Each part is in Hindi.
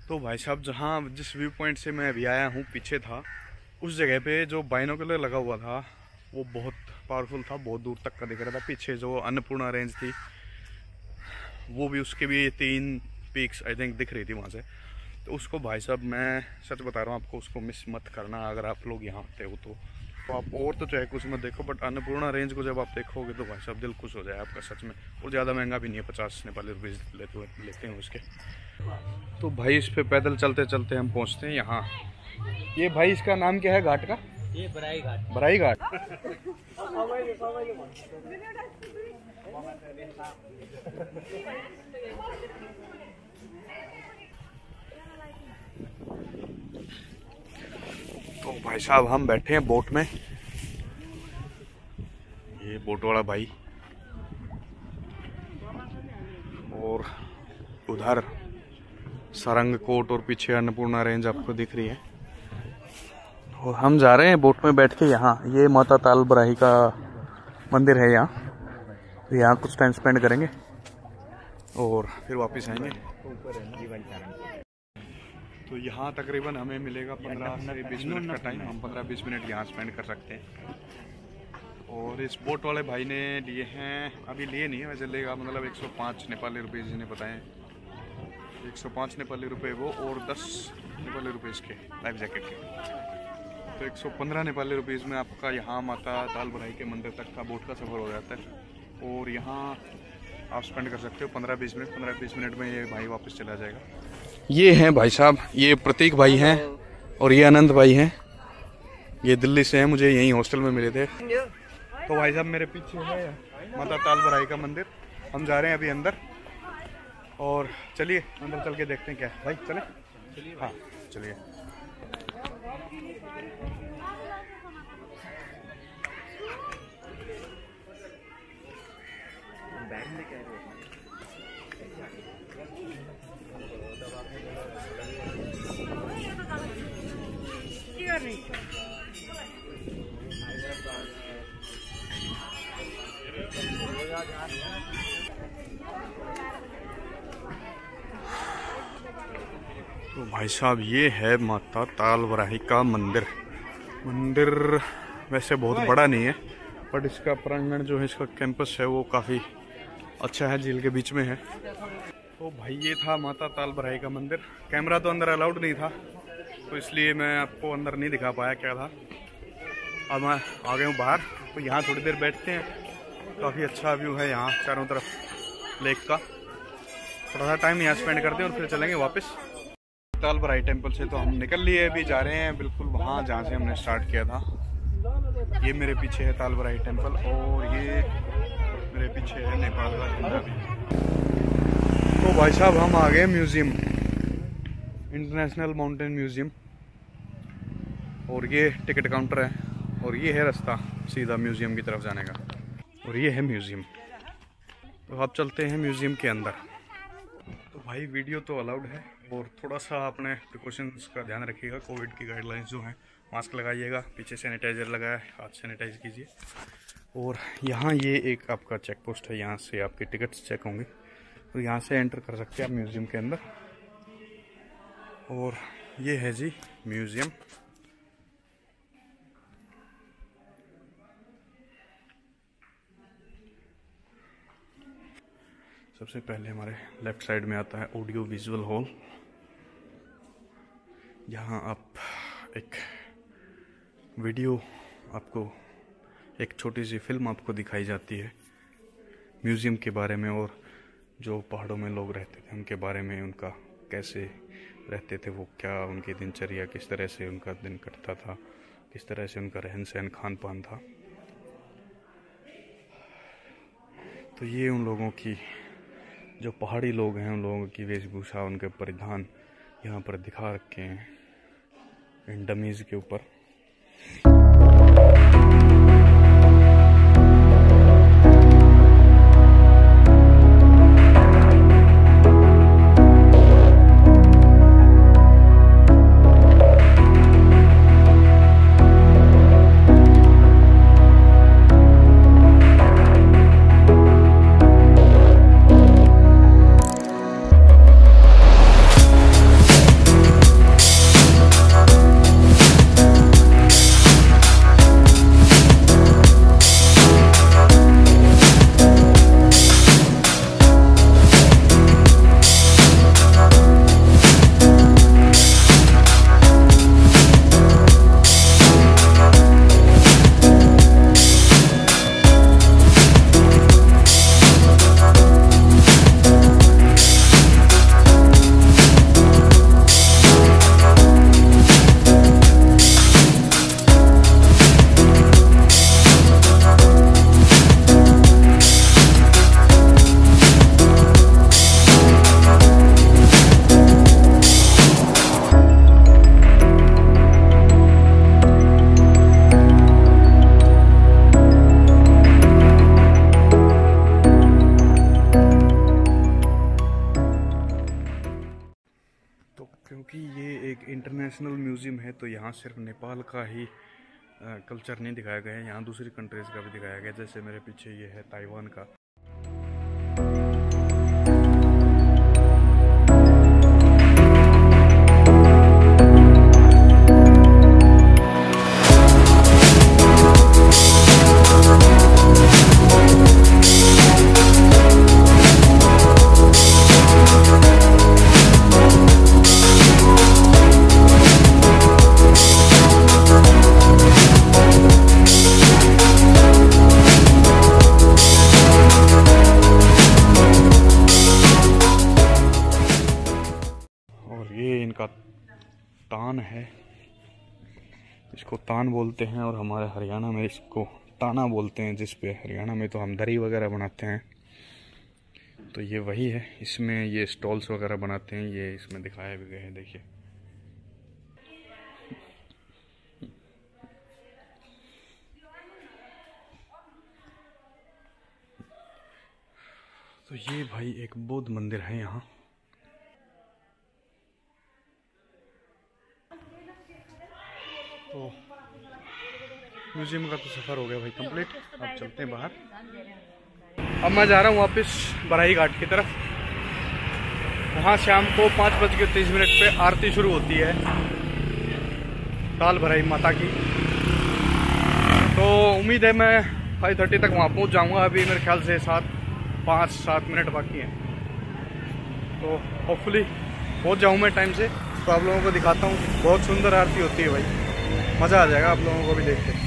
तो भाई साहब जहाँ जिस व्यू पॉइंट से मैं अभी आया हूँ पीछे था, उस जगह पे जो बाइनोकुलर लगा हुआ था वो बहुत पावरफुल था, बहुत दूर तक का दिख रहा था। पीछे जो अन्नपूर्णा रेंज थी वो भी, उसके भी 3 पीक्स आई थिंक दिख रही थी वहाँ से। तो उसको भाई साहब मैं सच बता रहा हूँ आपको, उसको मिस मत करना अगर आप लोग यहाँ आते हो तो आप और तो चाहे कुछ मत देखो, बट अन्नपूर्णा रेंज को जब आप देखोगे तो भाई साहब दिल खुश हो जाए आपका सच में। और ज़्यादा महंगा भी नहीं है, 50 नेपाली रुपीज़ लेते हैं उसके। तो भाई इस पे पैदल चलते चलते हम पहुँचते हैं यहाँ। ये भाई इसका नाम क्या है घाट का? ये बराई घाट। बराई घाट। तो भाई साहब हम बैठे हैं बोट में, ये बोट वाला भाई, और उधर सारंग कोट और पीछे अन्नपूर्णा रेंज आपको दिख रही है। और हम जा रहे हैं बोट में बैठ के यहाँ। ये माता ताल बराही का मंदिर है यहाँ, तो यहाँ कुछ टाइम स्पेंड करेंगे और फिर वापस आएंगे। तो यहाँ तकरीबन हमें मिलेगा 15 से 20 मिनट का टाइम। हम 15-20 मिनट यहाँ स्पेंड कर सकते हैं। और इस बोट वाले भाई ने लिए हैं, अभी लिए नहीं है वैसे, लेगा मतलब 105 नेपाली रुपये जिन्हें बताएं, 105 नेपाली रुपये वो, और 10 नेपाली रुपये इसके लाइफ जैकेट के। तो 115 नेपाली रुपीज़ में आपका यहाँ माता ताल बराही के मंदिर तक का बोट का सफ़र हो जाता है। और यहाँ आप स्पेंड कर सकते हो 15-20 मिनट। 15-20 मिनट में ये भाई वापस चला जाएगा। ये हैं भाई साहब, ये प्रतीक भाई हैं और ये आनंद भाई हैं। ये दिल्ली से हैं, मुझे यहीं हॉस्टल में मिले थे। तो भाई साहब मेरे पीछे है माता ताल बराही का मंदिर। हम जा रहे हैं अभी अंदर, और चलिए अंदर चल के देखते हैं क्या है। भाई चले? चलिए। हाँ चलिए। तो भाई साहब ये है माता ताल बराही का मंदिर। मंदिर वैसे बहुत बड़ा नहीं है, बट इसका प्रांगण जो है, इसका कैंपस है वो काफ़ी अच्छा है, झील के बीच में है। तो भाई ये था माता ताल बराही का मंदिर। कैमरा तो अंदर अलाउड नहीं था, तो इसलिए मैं आपको अंदर नहीं दिखा पाया क्या था। अब मैं आ गया हूँ बाहर, तो यहाँ थोड़ी देर बैठते हैं। काफ़ी अच्छा व्यू है यहाँ चारों तरफ लेक का। थोड़ा सा टाइम यहाँ स्पेंड करते हैं और फिर चलेंगे वापस। ताल बराही टेम्पल से तो हम निकल लिए, अभी जा रहे हैं बिल्कुल वहाँ जहाँ से हमने स्टार्ट किया था। ये मेरे पीछे है ताल बराही टेम्पल, और ये मेरे पीछे है नेपाल का झंडा भी। तो भाई साहब हम आ गए म्यूज़ियम, इंटरनेशनल माउंटेन म्यूज़ियम, और ये टिकट काउंटर है, और ये है रास्ता सीधा म्यूज़ियम की तरफ जाने का, और ये है म्यूज़ियम। तो अब चलते हैं म्यूज़ियम के अंदर। तो भाई वीडियो तो अलाउड है, और थोड़ा सा अपने प्रिकॉशंस का ध्यान रखिएगा। कोविड की गाइडलाइंस जो हैं, मास्क लगाइएगा, पीछे सैनिटाइज़र लगाया है, हाथ सैनिटाइज कीजिए। और यहाँ ये एक आपका चेक पोस्ट है, यहाँ से आपके टिकट्स चेक होंगे, तो यहाँ से एंटर कर सकते हैं आप म्यूज़ियम के अंदर। और ये है जी म्यूज़ियम। सबसे पहले हमारे लेफ़्ट साइड में आता है ऑडियो विजुअल हॉल। यहाँ आप एक वीडियो, आपको एक छोटी सी फिल्म आपको दिखाई जाती है म्यूज़ियम के बारे में, और जो पहाड़ों में लोग रहते थे उनके बारे में, उनका कैसे रहते थे वो, क्या उनकी दिनचर्या, किस तरह से उनका दिन कटता था, किस तरह से उनका रहन सहन खान पान था। तो ये उन लोगों की, जो पहाड़ी लोग हैं, उन लोगों की वेशभूषा, उनके परिधान यहाँ पर दिखा रखे हैं इन डमीज़ के ऊपर। इंटरनेशनल म्यूज़ियम है, तो यहाँ सिर्फ नेपाल का ही कल्चर नहीं दिखाया गया है, यहाँ दूसरी कंट्रीज़ का भी दिखाया गया है। जैसे मेरे पीछे ये है ताइवान का। ये इनका तान है, इसको तान बोलते हैं, और हमारे हरियाणा में इसको ताना बोलते हैं, जिस पे हरियाणा में तो हम दरी वगैरह बनाते हैं। तो ये वही है, इसमें ये स्टॉल्स वगैरह बनाते हैं, ये इसमें दिखाया भी गया है, देखिए। तो ये भाई एक बौद्ध मंदिर है यहाँ। तो म्यूजियम का तो सफ़र हो गया भाई कंप्लीट, अब चलते हैं बाहर। अब मैं जा रहा हूँ वापस बराही घाट की तरफ। वहाँ शाम को 5:30 पे आरती शुरू होती है ताल भराई माता की। तो उम्मीद है मैं 5:30 तक वहाँ पहुँच जाऊँगा। अभी मेरे ख्याल से 5-7 मिनट बाकी हैं, तो होपफुली पहुँच जाऊँ मैं टाइम से। तो आप लोगों को दिखाता हूँ, बहुत सुंदर आरती होती है भाई, मज़ा आ जाएगा आप लोगों को भी देख के।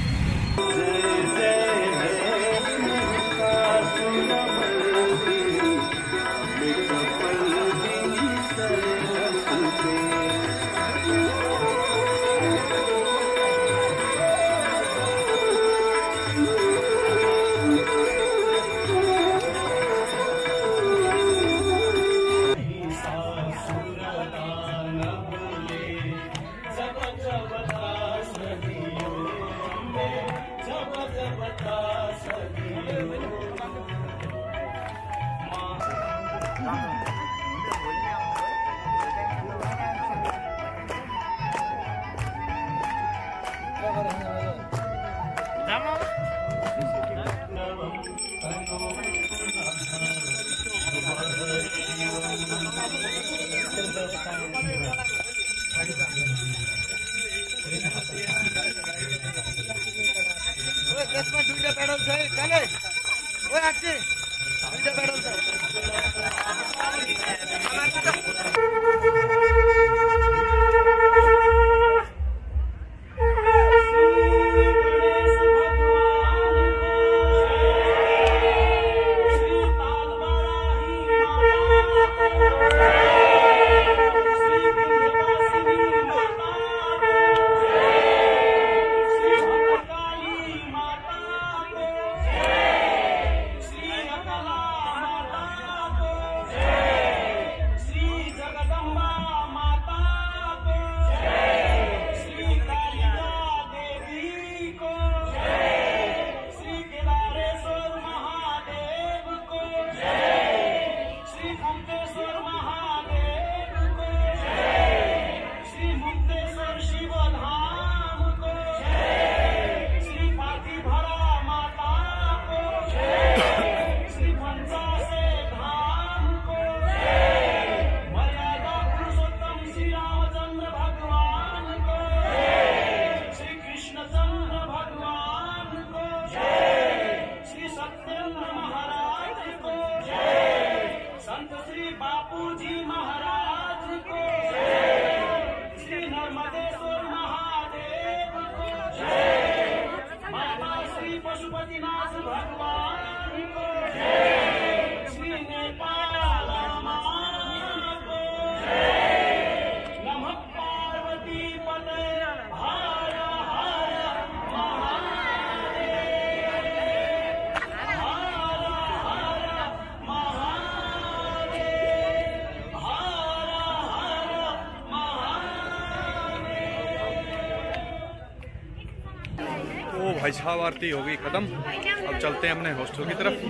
भाई साहब आरती हो गई ख़त्म। अब चलते हैं अपने हॉस्टल की तरफ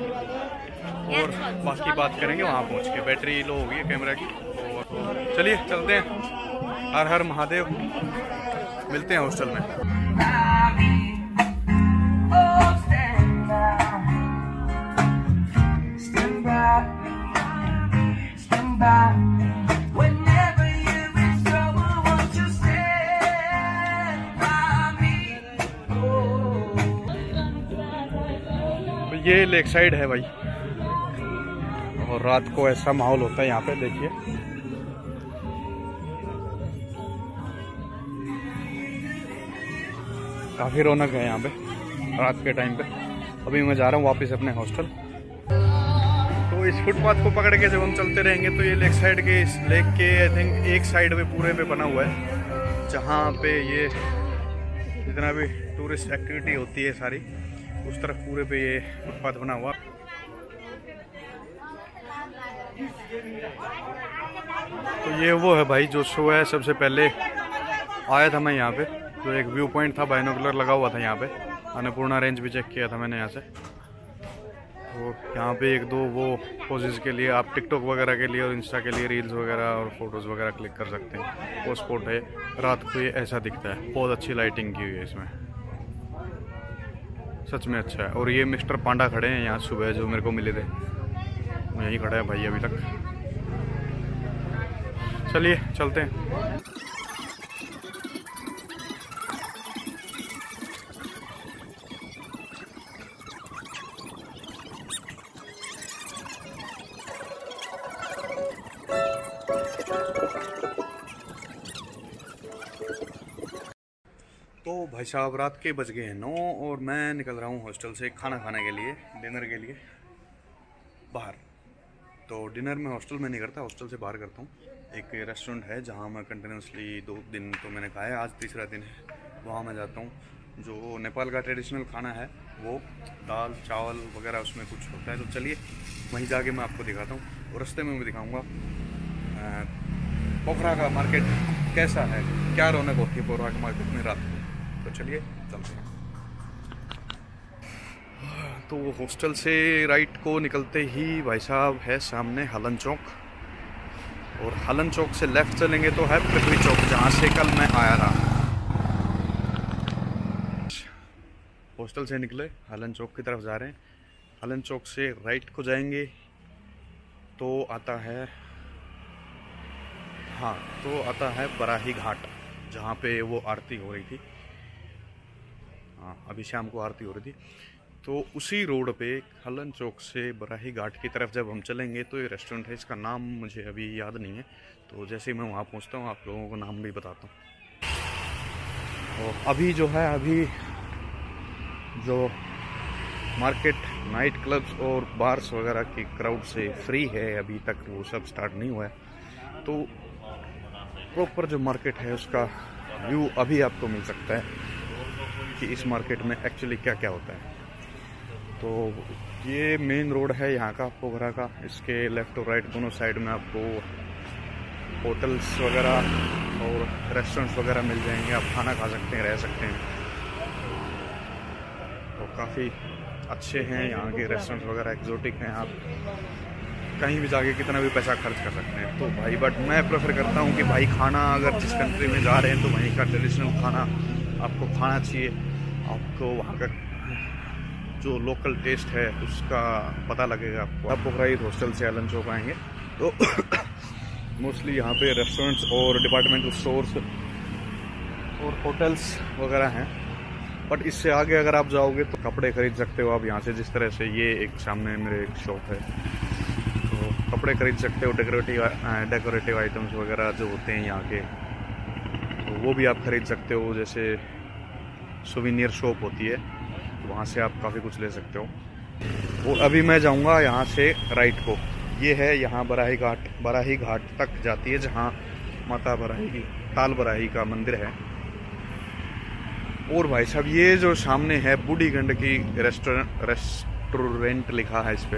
और बाकी बात करेंगे वहाँ पहुँच के। बैटरी लो हो गई है कैमरा की, तो चलिए चलते हैं। हर हर महादेव। मिलते हैं हॉस्टल में। ये लेक साइड है भाई, और रात को ऐसा माहौल होता है यहाँ पे, देखिए। काफी रौनक है यहाँ पे रात के टाइम पे। अभी मैं जा रहा हूँ वापस अपने हॉस्टल। तो इस फुटपाथ को पकड़ के जब हम चलते रहेंगे तो ये लेक साइड के, इस लेक के आई थिंक एक साइड पे पूरे पे बना हुआ है, जहाँ पे ये जितना भी टूरिस्ट एक्टिविटी होती है सारी, उस तरफ पूरे पे ये फुटपाथ बना हुआ। तो ये वो है भाई जो शो है। सबसे पहले आया था मैं यहाँ पे, जो एक व्यू पॉइंट था, बाइनोकुलर लगा हुआ था यहाँ पे, अन्नपूर्णा रेंज भी चेक किया था मैंने यहाँ से। तो यहाँ पे एक दो वो पोजेस के लिए आप टिकटॉक वगैरह के लिए और इंस्टा के लिए रील्स वगैरह और फोटोज़ वगैरह क्लिक कर सकते हैं। वो स्पॉट है, रात को ये ऐसा दिखता है, बहुत अच्छी लाइटिंग की हुई है इसमें, सच में अच्छा है। और ये मिस्टर पांडा खड़े हैं यहाँ सुबह, जो मेरे को मिले थे, यहीं खड़ा है भाई अभी तक। चलिए चलते हैं। तो भाई साहब रात के बज गए हैं 9 और मैं निकल रहा हूँ हॉस्टल से खाना खाने के लिए, डिनर के लिए बाहर। तो डिनर मैं हॉस्टल में नहीं करता, हॉस्टल से बाहर करता हूँ। एक रेस्टोरेंट है जहाँ मैं कंटिन्यूसली 2 दिन तो मैंने खाया है, आज तीसरा दिन है। वहाँ मैं जाता हूँ। जो नेपाल का ट्रेडिशनल खाना है वो दाल चावल वगैरह उसमें कुछ होता है। तो चलिए वहीं जाके मैं आपको दिखाता हूँ, और रास्ते में भी दिखाऊँगा पोखरा का मार्केट कैसा है, क्या रौनक होती है पोखरा के मार्केट में रात को। तो चलिए चलते हैं। तो हॉस्टल से राइट को निकलते ही भाई साहब है सामने हलन चौक, और हलन चौक से लेफ्ट चलेंगे तो है पृथ्वी चौक, जहाँ से कल मैं आया था। हॉस्टल से निकले हलन चौक की तरफ जा रहे हैं। हलन चौक से राइट को जाएंगे तो आता है, हाँ तो आता है बराही घाट, जहाँ पे वो आरती हो रही थी। हाँ अभी शाम को आरती हो रही थी। तो उसी रोड पे हलन चौक से बराही घाट की तरफ जब हम चलेंगे तो ये रेस्टोरेंट है, इसका नाम मुझे अभी याद नहीं है। तो जैसे ही मैं वहाँ पहुँचता हूँ आप लोगों को नाम भी बताता हूँ। और अभी जो है, अभी जो मार्केट नाइट क्लब्स और बार्स वगैरह की क्राउड से फ्री है, अभी तक वो सब स्टार्ट नहीं हुआ है। तो प्रॉपर जो मार्केट है उसका व्यू अभी आपको मिल सकता है कि इस मार्केट में एक्चुअली क्या क्या होता है। तो ये मेन रोड है यहाँ का पोखरा का। इसके लेफ़्ट और राइट दोनों साइड में आपको होटल्स वगैरह और रेस्टोरेंट्स वगैरह मिल जाएंगे। आप खाना खा सकते हैं, रह सकते हैं। तो काफ़ी अच्छे हैं यहाँ के रेस्टोरेंट्स वगैरह, एक्जोटिक हैं। आप कहीं भी जाके कितना भी पैसा खर्च कर सकते हैं। तो भाई बट मैं प्रेफर करता हूँ कि भाई खाना अगर जिस कंट्री में जा रहे हैं तो वहीं का ट्रेडिशनल खाना आपको खाना चाहिए। आपको वहाँ का जो लोकल टेस्ट है उसका पता लगेगा आपको। आप पोखरा हॉस्टल से हलन चौक आएंगे तो मोस्टली यहाँ पे रेस्टोरेंट्स और डिपार्टमेंटल स्टोर्स और होटल्स वगैरह हैं। बट इससे आगे अगर आप जाओगे तो कपड़े खरीद सकते हो आप यहाँ से। जिस तरह से ये एक सामने मेरे एक शॉप है, तो कपड़े खरीद सकते हो। डेकोरेटिव आइटम्स वगैरह जो होते हैं यहाँ के, तो वो भी आप खरीद सकते हो। जैसे सोविनियर शॉप होती है, तो वहाँ से आप काफ़ी कुछ ले सकते हो। और अभी मैं जाऊँगा यहाँ से राइट को। ये है यहाँ बराही घाट तक जाती है, जहाँ माता बराही ताल बराही का मंदिर है। और भाई साहब ये जो सामने है बूढ़ी गंड की रेस्टोरेंट लिखा है इस पे।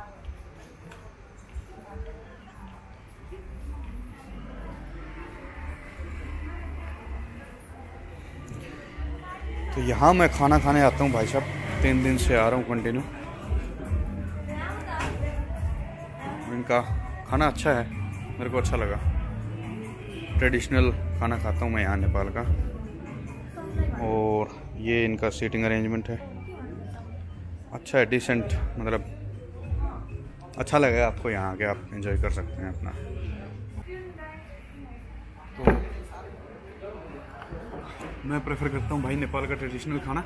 तो यहाँ मैं खाना खाने आता हूँ भाई साहब, 3 दिन से आ रहा हूँ कंटिन्यू। इनका खाना अच्छा है, मेरे को अच्छा लगा। ट्रेडिशनल खाना खाता हूँ मैं यहाँ नेपाल का। और ये इनका सीटिंग अरेंजमेंट है, अच्छा है, डिसेंट, मतलब अच्छा लगेगा आपको यहाँ आके, आप एंजॉय कर सकते हैं अपना। तो मैं प्रेफर करता हूँ भाई नेपाल का ट्रेडिशनल खाना।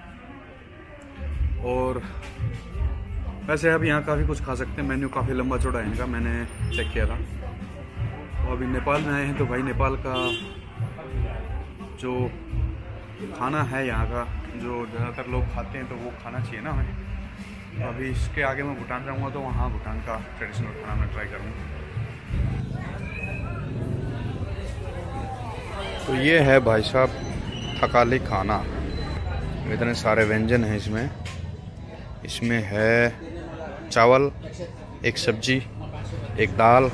और वैसे आप यहाँ काफ़ी कुछ खा सकते हैं, मेन्यू काफ़ी लंबा चौड़ा है इनका, मैंने चेक किया था। तो अभी नेपाल में आए हैं तो भाई नेपाल का जो खाना है यहाँ का, जो ज़्यादातर लोग खाते हैं, तो वो खाना चाहिए ना हमें। तो अभी इसके आगे मैं भूटान जाऊँगा तो वहाँ भूटान का ट्रेडिशनल खाना मैं ट्राई करूँगा। तो ये है भाई साहब थकाली खाना, इतने सारे व्यंजन हैं इसमें। इसमें है चावल, एक सब्जी, एक दाल,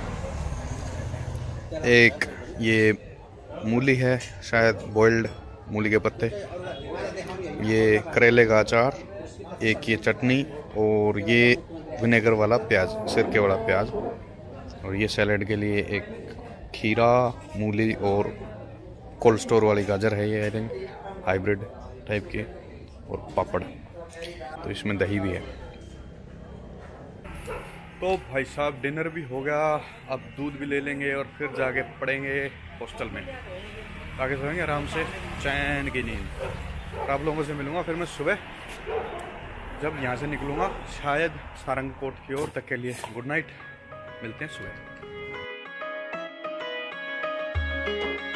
एक ये मूली है शायद, बॉइल्ड मूली के पत्ते, ये करेले का अचार, एक ये चटनी, और ये विनेगर वाला प्याज, सिरके वाला प्याज, और ये सैलेड के लिए एक खीरा, मूली और कोल्ड स्टोर वाली गाजर है ये, आई थिंक हाइब्रिड टाइप की, और पापड़। तो इसमें दही भी है। तो भाई साहब डिनर भी हो गया, अब दूध भी ले लेंगे और फिर जाके पड़ेंगे हॉस्टल में, आगे सोएंगे आराम से, चैन की नींद। और आप लोगों से मिलूँगा फिर मैं सुबह, जब यहाँ से निकलूँगा शायद सारंगकोट की ओर तक के लिए। गुड नाइट, मिलते हैं सुबह।